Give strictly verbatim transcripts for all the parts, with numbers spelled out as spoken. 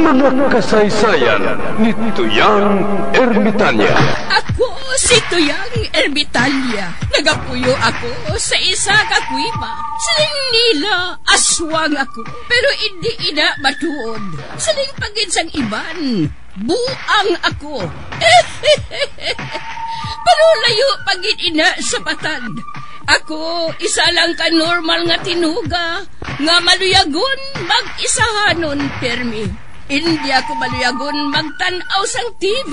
Mga kasaysayan ni Tuyang Ermitanya. Ako si Tuyang Ermitanya. Nagapuyo ako sa isa ka kuiba. Siling nila, aswang ako. Pero hindi ina matuod. Siling pagin sang iban, buang ako. Pero layo pagin ina sa batad. Ako, isa lang ka normal nga tinuga, nga maluyagon mag-isahanon, permi. Hindi ako maluyagon magtanaw sang T V.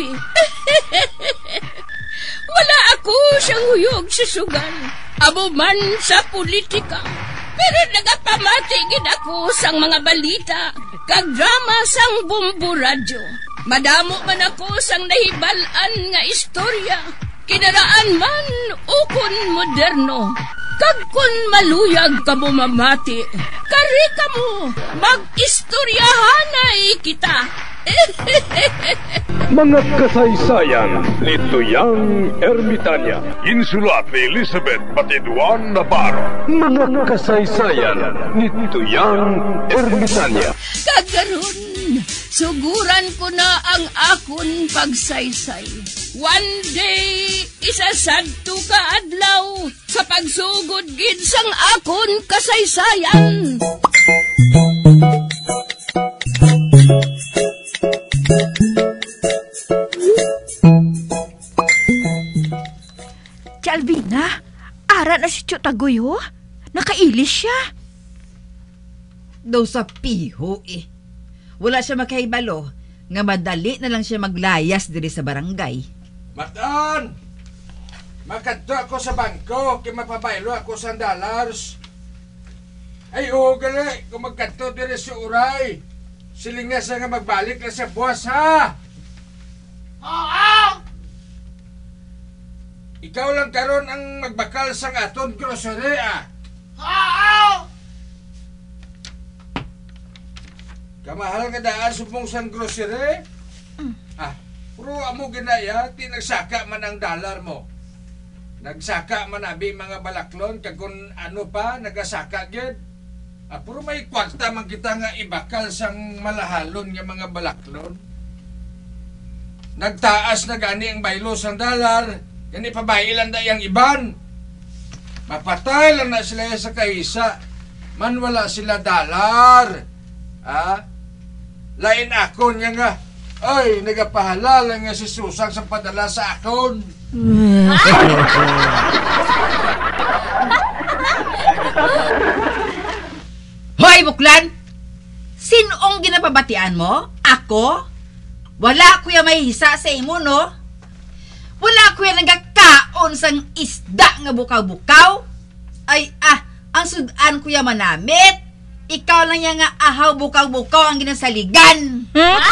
Wala ako siyang huyog sa sugal, amo man sa politika. Pero nagapamatagin ako sang mga balita, kag drama sang Bumbu Radyo. Madamo man ako sang nahibalan nga istorya, kinaraan man ukon moderno. Kag kun maluyag ka mo mamati, kari ka mo, mag-istoryahanay kita. Mga kasaysayan ni Tuyang Ermitanya. Insulat ni Elizabeth Batiduan Navarro. Mga kasaysayan ni Tuyang Ermitanya. Kagaron, suguran ko na ang akon pagsaysay. One day, isasadto ka adlaw sa pagsugod gid sang akon kasaysayan. Si Alvina, ara na si Chotagoy ho. Nakailis siya. Daw sa piho eh. Wala siya makahibalo nga madali na lang siya maglayas diri sa barangay. Matan! Makadto ako sa bangko kaya mapabaylo ako sa dollars. Ay oo gali, kung magkadto diri sa uray, silingas nga magbalik na sa buwas ha! Oo! Ikaw lang karon ang magbakal sang aton grocery ah! Oo! Kamahal nga daan subong sang grocery? Mm. Ah, puro amo ginaya, ti nagsaka man ang dollar mo. Nagsaka man abi mga balaklon, kag kung ano pa, nagasaka gid. Ah, puro may kwarta man kita nga ibakal sang malahalon nga mga balaklon. Nagtaas na gani ang baylo sang dollar, gani pabailan da yang iban. Mapatay lang na sila sa kahisa, man wala sila dollar. Ah, lain akon nga nga, ay, nagapahalala nga si Susang sa padala sa akon. Hoy, Buklan! Sinong ginapabatian mo? Ako? Wala kuya may hisa sa imo, no? Wala kuya nagakaon sang isda nga bukaw-bukaw? Ay, ah, ang sudan kuya manamit. Ikaw lang yan nga ahaw bukaw-bukaw ang ginasaligan.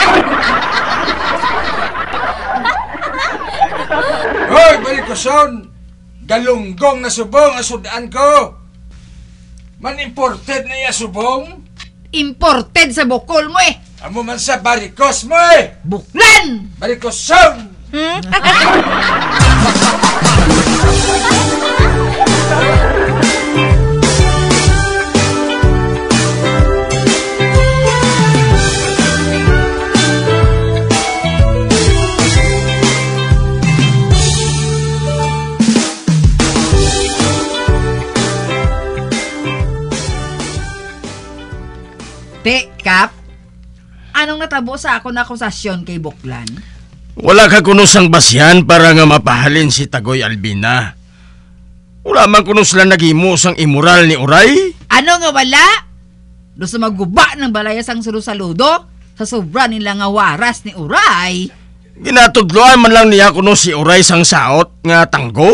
Hoy, balik ko son! Galunggong na subong ang sudan ko! Man imported na iya subong? Imported sa bukol mo eh! Amo man sa barikos mo eh! Buklan! Barikos son! Te, Kap, anong natabo sa ako na akusasyon kay Buklan? Wala ka kunusang basyan para nga mapahalin si Tagoy Albina. Wala man kunus lang nagimo sang immoral ni Uray. Ano nga wala? Do sa maguba ng balayas ang saludo sa sobra nila nga waras ni Uray. Ginatudloan man lang niya kunus si Uray sang saot nga tanggo.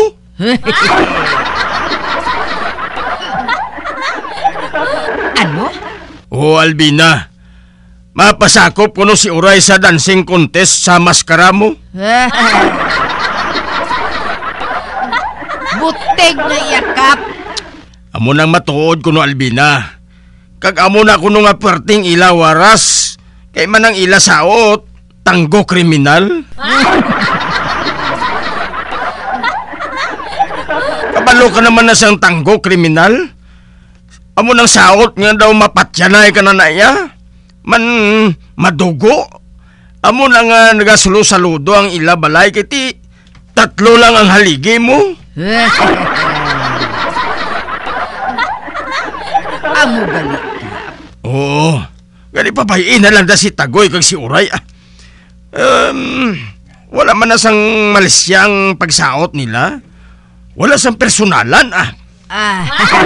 Ano? O Albina, mapasakop kuno si Uray sa dancing contest sa maskara mo. Buteg na yakap. Amo nang matuod kuno Albina. Kag amo na kuno nga perting ila waras. Kay manang ila saot, tanggo kriminal. Kabalo ka naman na siyang tanggo kriminal. Amo nang saot nga daw mapatyanay ka na na iya. man madugo. Amo na nga nagasalo-saludo ang ila balay kiti tatlo lang ang haligi mo. Amo gali ka. Oo, gali papayin na lang da si Tagoy kag si Uray. Ah. Um, wala man na sang malisyang pagsaot nila. Wala sang personalan ah. Ah.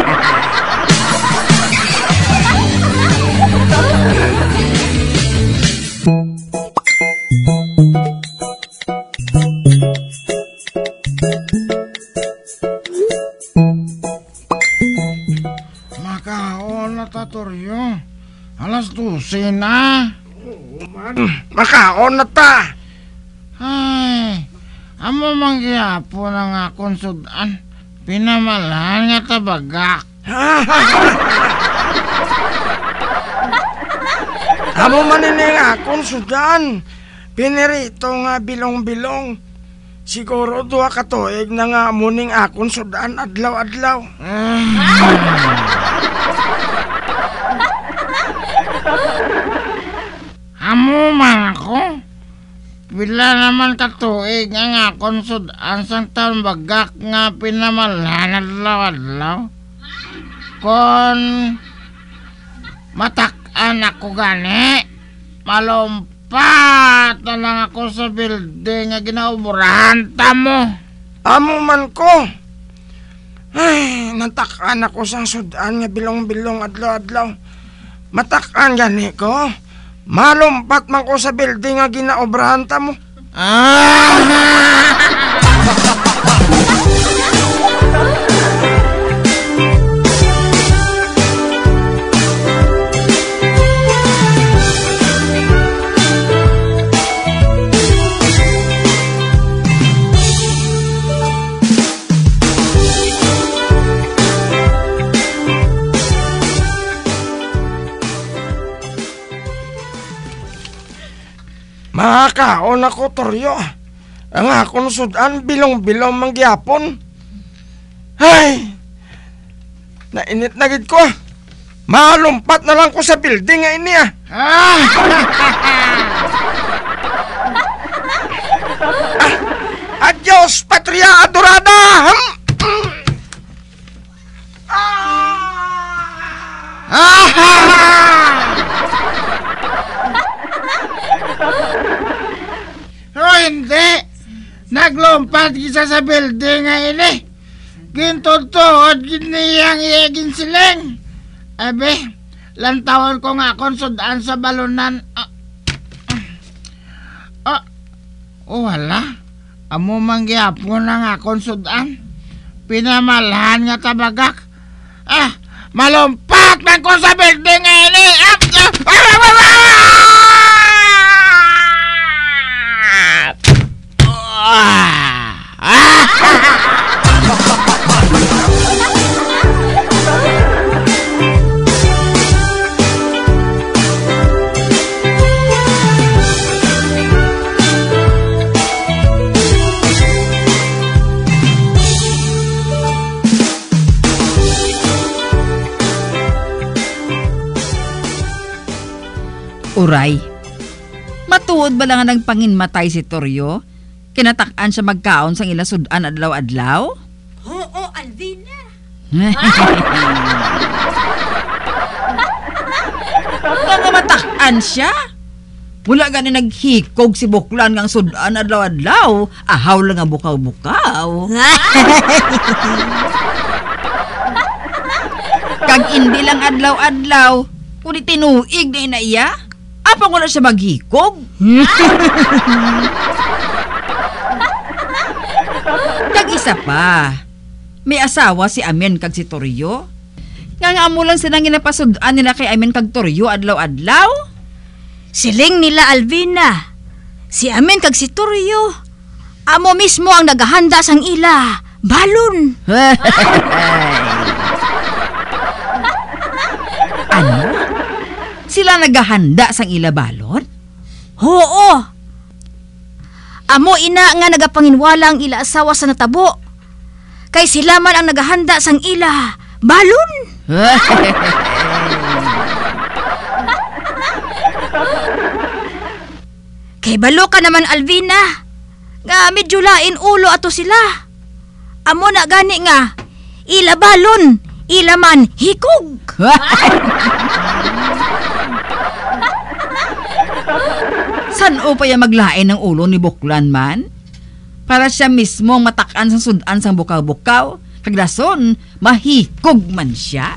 Makaon na ta, Toryo. Alas dose na. Makaon na ta. Ay, amo manggiapo na nga akong sudan. Pinamalahan nga tabagak. Amo manining akong sudan. Pinirito nga bilong-bilong. Siguro duha ka tuig na nga muning akong sudan adlaw-adlaw. Amo man ako. Bila naman katuig nga akong sudan sang taon bagak nga pinamalahan adlaw-adlaw. Kon matak-an ako gani, malumpat na lang ako sa building nga ginauburahan mo. Amo man ko. Ay, natakan ako sa sudan nga bilong-bilong adlaw-adlaw. Matakan gani ko. Malumpat man ko sa building nga ginaobrahan ta mo. Ah! Makakaon ako, Toryo. Ang akong sudan bilong-bilong mangyapon. Ay, nainit na gid ko. Malumpat na lang ko sa building nga ini ah. Ah! Ah, adios, patria adorada! Hmm? Oh, hindi. Naglumpat kisa sa building nga ini. Gintutuod giniyang iagin siling. Abe, lantawan ko nga akong sudan sa balunan. Ah, ah, oh, wala. Amo manggihapon na nga akong sudan. Pinamalahan nga tabagak. Ah, malumpat man ko sa building nga ini. Ah, ah, ah, ah, ah, ah! Uray, matuod ba lang ang panginmatay si Toryo? Kinatakan siya magkaon sang ila sudan adlaw-adlaw? Oo, Alvina. Nga matakan siya? Wala gani naghikog si Buklan ngang sudan adlaw-adlaw. Ahaw lang nga bukaw-bukaw. Kag hindi lang adlaw-adlaw, kundi tinuig na inaiya. Apa ko na siya maghikog? Kag isa pa, may asawa si Amen kag si Toryo. Nga nga mo lang silang ginapasudan nila kay Amen kag Toryo adlaw-adlaw. Siling nila Alvina. Si Amen kag si Toryo. Amo mismo ang naghahanda sang ila. Balon. Ano? Sila naghahanda sang ila balon? Oo. Amo ina nga nagapanginwala ang ila asawa sa natabo. Kay sila man ang naghahanda sang ila. Balon. Kay balo ka naman, Alvina. Nga medyo lain ulo ato sila. Amo na gani nga, ila balon, ila man hikog. San o pa ya maglain ng ulo ni Buklan man? Para siya mismo matakan sa sudan sang bukaw-bukaw, kagdason, mahikog man siya.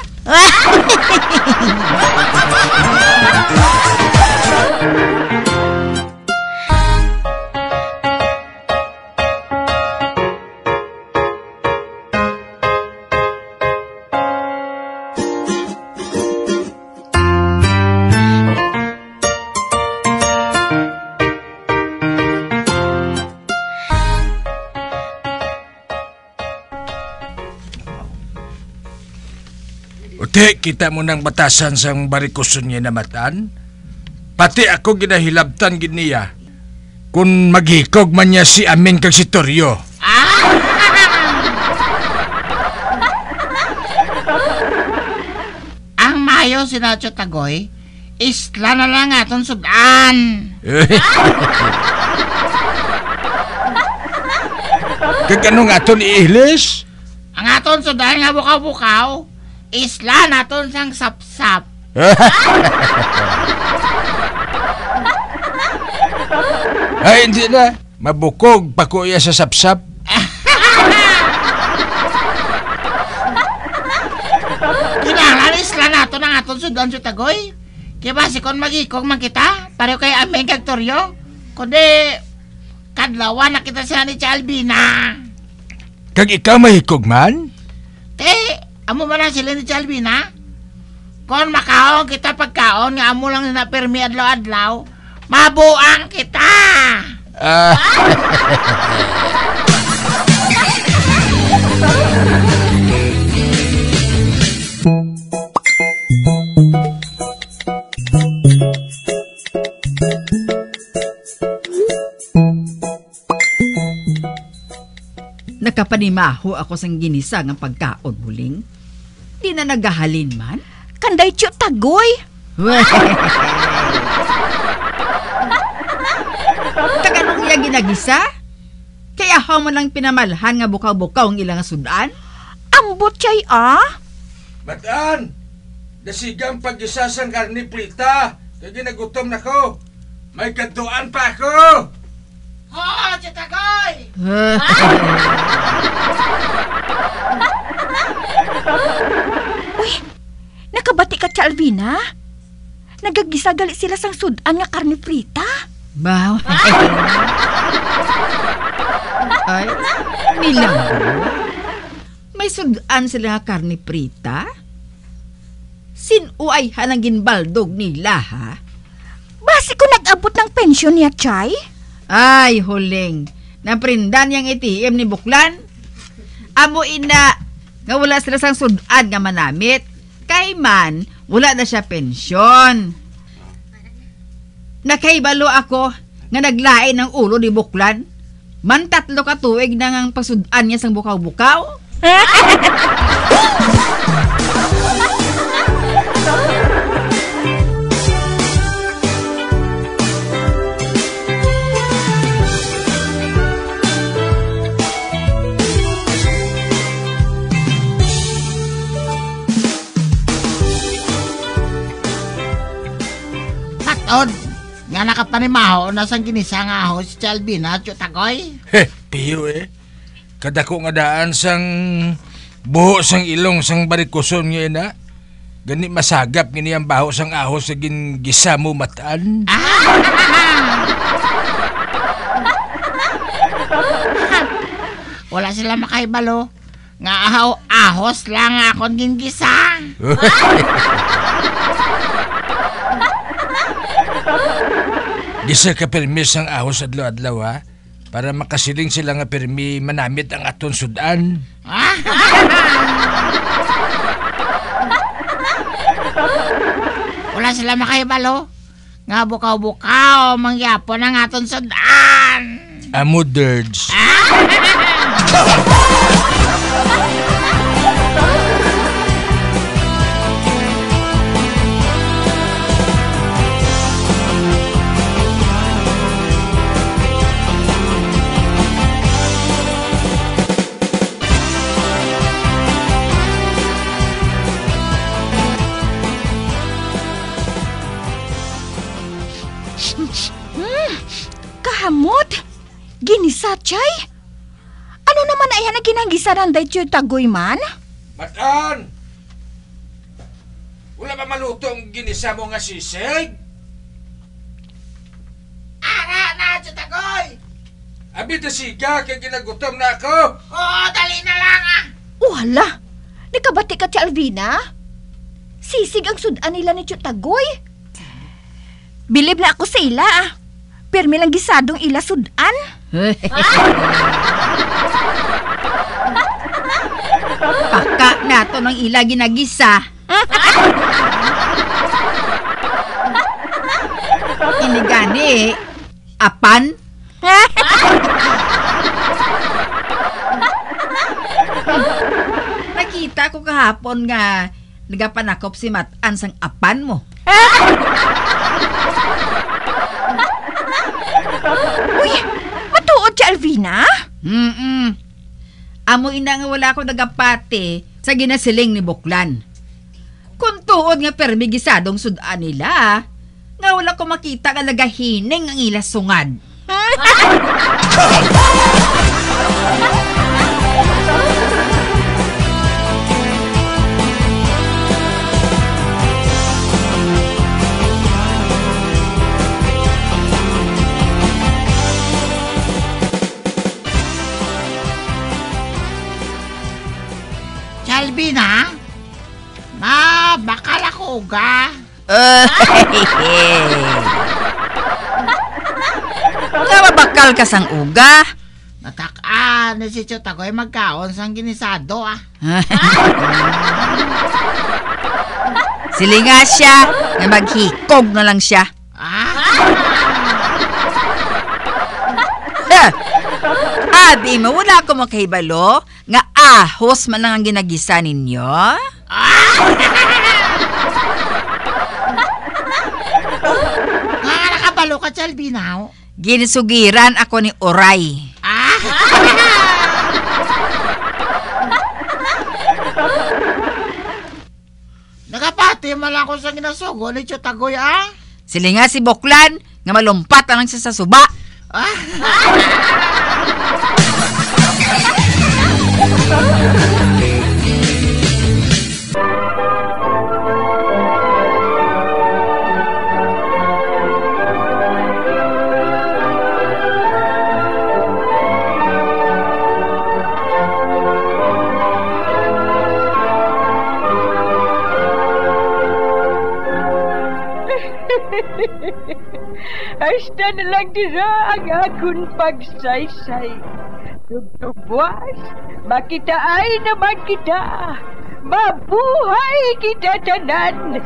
Uti, kita mo nang batasan sang barikuson niya namatan. Pati ako ginahilabtan giniya. Kung maghikog man niya si Amin kag si Toryo. Ang mayo si Nacho Tagoy, isla na lang aton sudan. Kag anong aton iihlis? Ang aton sudan nga bukaw-bukaw, isla naton sang sapsap. Ay, hindi na. Mabukog pa ko iya sa sapsap. Kinahanglan isla naton ang aton sudan si Tagoy. Kaya basi kon magikog man kita, pareho kay Amin kag Toryo. Kundi, kadlawan na kita siya ni Chalbina. Kag ikaw mahikog man? Te, amo ba na sila ni Chalbina? Kon makaon kita pagkaon nga amo lang na permi adlaw-adlaw, mabuang kita. Ah. Nakapanimaho ako sang ginisa ng pagkaon muling. Di na nagahalin man. Kanday tiyo Tagoy. Kaganong iya ginagisa? Kaya ho mo lang pinamalhan nga bukaw-bukaw ang ilang sudan? Ambot chay ah. Batan! Dasigang pag-isa sang karni plita. Kaya ginagutom na ko. May kaduan pa ako. Ho, si Tagoy! Uy, nakabati ka cha Alvina? Nagagisa gali sila sang sudan nga karne frita. Baw. Ay, milagro. May sudan sila nga karne prita? Sino ay hanang ginbaldog nila, ha? Basi ko nag-abot ng pensyon niya, Chay? Ay, huling. Naprindan yang A T M ni Buklan. Amo ina, nga wala sila sang sudan nga manamit. Kay man, wala na siya pensyon. Nakaibalo ako nga naglain ng ulo ni Buklan. Man tatlo ka tuig na ngang pasudan niya sang bukaw-bukaw. Od, nga nakapanimaho na sang ginisa nga ho si Chalbina at Tagoy. Heh, piyo eh. Kadako nga daan sang buho sang ilong sang barikuson niya na. Gani masagap gini ang baho sang ahos sa gingisa mo mataan. Wala sila makaibalo. Nga ahaw ahos lang akong gingisa. Gisa ka permis ang ahos adlaw-adlaw ha? Para makasiling sila nga permi manamit ang aton sudan. Wala sila makaibalo. Nga bukaw-bukaw mangyapon ang aton sudan. Amo dirge. Hmm, kahamot. Ginisa, chay. Ano naman ay na ginagisaran dahi Tiyot Tagoy man? Matan! Wala ba maluto ang ginisa mo nga sisig? Ara na, Tiyot Tagoy! Abi na siga, kaya ginagutom na ako. Oo, dali na lang ah! Wala. Nakabati ka ti Alvina? Sisig ang sudan nila ni Tiyot Tagoy. Bilib na ako sa ila ah. Permi lang gisadong ila sudan. Paka na to ng ila ginagisa. Ini gani, apan? Nakita ko kahapon nga nagapanakop si Matan sang apan mo. Uy, matuod ti Alvina? Mm-mm. Amo ina nga wala ko nagapati sa ginasiling ni Buklan. Kung tuod nga permi gisadong sudan nila, nga wala ko makita nga nagahining ang ila sungad. Alvina? Ma, bakal ako uga. Nga mabakal ka sang uga. Natakaan na si Tiyot Tagoy magkaon sang ginisado ah. Sili nga siya, nga maghikog na lang siya. Ah? Eh, abi mo, wala ko makahibalo nga ahos man lang ang ginagisa ninyo. Nga nakabalo ka, Alvina? Ginisugiran ako ni Oray. Ah? Nagapati malang ko sa ginasugo ni Tiyot Tagoy ah. Sili nga si Buklan, nga malumpat lang siya sa suba. Ah? Hasta na lang dira ang akong pagsaysay. Tugtugwas, makitaan naman kita. Mabuhay kita tanan.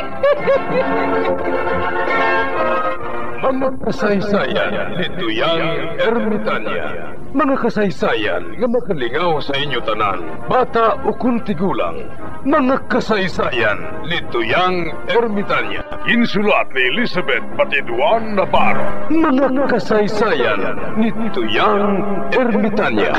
Mga kasaysayan ni Tuyang Ermitanya. Mga kasaysayan nga makalingaw sa inyo tanan, bata o kuntigulang. Mga kasaysayan ni Tuyang Ermitanya. Insulat ni Elizabeth Batiduan Navarro. Mga kasaysayan ni Tuyang Ermitanya.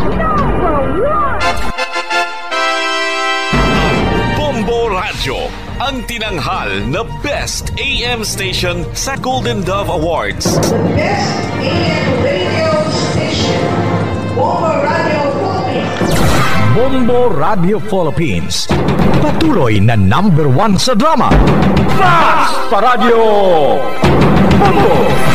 Bombo Radio, ang tinanghal na Best A M Station sa Golden Dove Awards. Best A M Radio Station, Bombo Radio Philippines. Bombo Radio Philippines, patuloy na number one sa drama. Basta Radio Bombo!